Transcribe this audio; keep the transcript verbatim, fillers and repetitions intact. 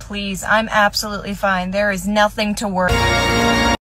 please. I'm absolutely fine. There is nothing to worry.